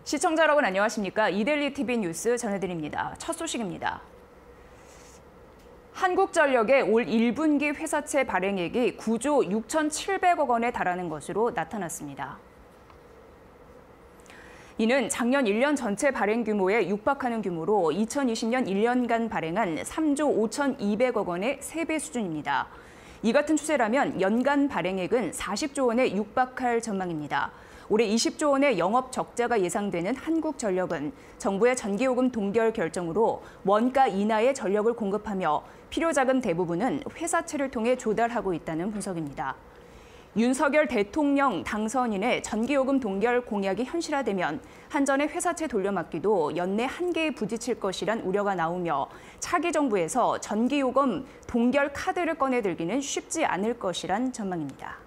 시청자 여러분 안녕하십니까? 이데일리 TV 뉴스 전해드립니다. 첫 소식입니다. 한국전력의 올 1분기 회사채 발행액이 9조 6,700억 원에 달하는 것으로 나타났습니다. 이는 작년 1년 전체 발행 규모에 육박하는 규모로 2020년 1년간 발행한 3조 5,200억 원의 3배 수준입니다. 이 같은 추세라면 연간 발행액은 40조 원에 육박할 전망입니다. 올해 20조 원의 영업 적자가 예상되는 한국전력은 정부의 전기요금 동결 결정으로 원가 인하의 전력을 공급하며 필요자금 대부분은 회사채를 통해 조달하고 있다는 분석입니다. 윤석열 대통령 당선인의 전기요금 동결 공약이 현실화되면 한전의 회사채 돌려막기도 연내 한계에 부딪힐 것이란 우려가 나오며 차기 정부에서 전기요금 동결 카드를 꺼내들기는 쉽지 않을 것이란 전망입니다.